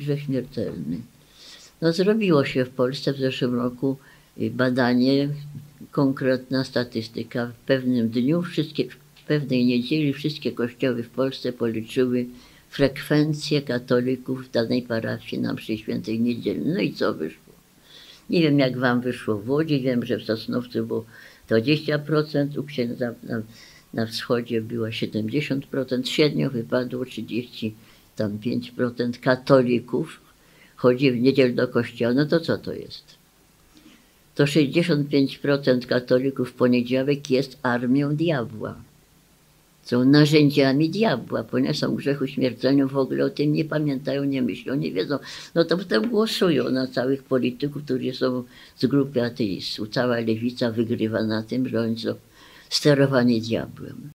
grzech śmiertelny. No, zrobiło się w Polsce w zeszłym roku badanie, konkretna statystyka. W pewnym dniu, w pewnej niedzieli wszystkie kościoły w Polsce policzyły frekwencję katolików w danej parafii na mszy świętej niedzielnej. No i co wyszło? Nie wiem, jak wam wyszło w Łodzi, wiem, że w Sosnowcu było 20%, u księdza na wschodzie było 70%, średnio wypadło 35% katolików chodzi w niedzielę do kościoła. No to co to jest? To 65% katolików w poniedziałek jest armią diabła. Są narzędziami diabła, ponieważ są w grzechu śmiertelnym, w ogóle o tym nie pamiętają, nie myślą, nie wiedzą. No to potem głosują na całych polityków, którzy są z grupy ateistów. Cała lewica wygrywa na tym, że oni są sterowani diabłem.